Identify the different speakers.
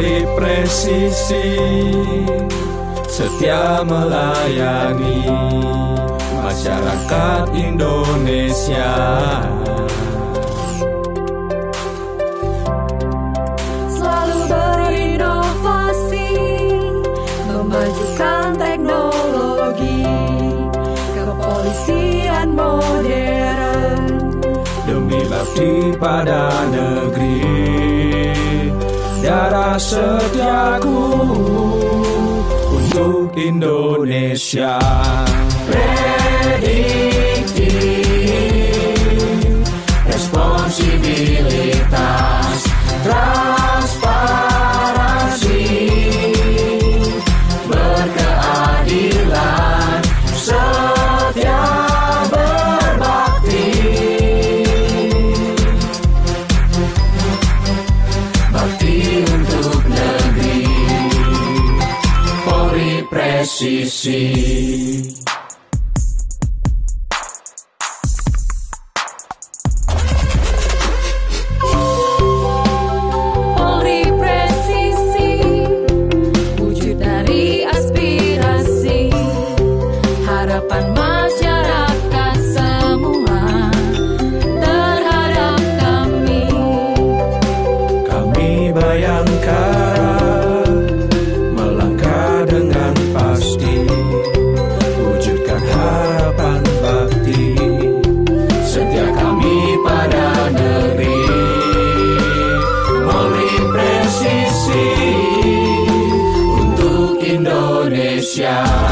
Speaker 1: Polri presisi, setia melayani masyarakat Indonesia.
Speaker 2: Selalu berinovasi, memajukan teknologi, kepolisian modern,
Speaker 1: demi bakti pada negeri. Darah setiaku untuk Indonesia. Prediktif, responsibilitas, transparansi, berkeadilan, setia berbakti. Bakti untuk negeri, Polri presisi.
Speaker 2: Polri presisi, wujud dari aspirasi, harapan masyarakat semua terhadap kami.
Speaker 1: Kami Bayangkara melangkah dengan pasti, wujudkan harapan bakti, setia kami pada negeri. Polri presisi untuk Indonesia.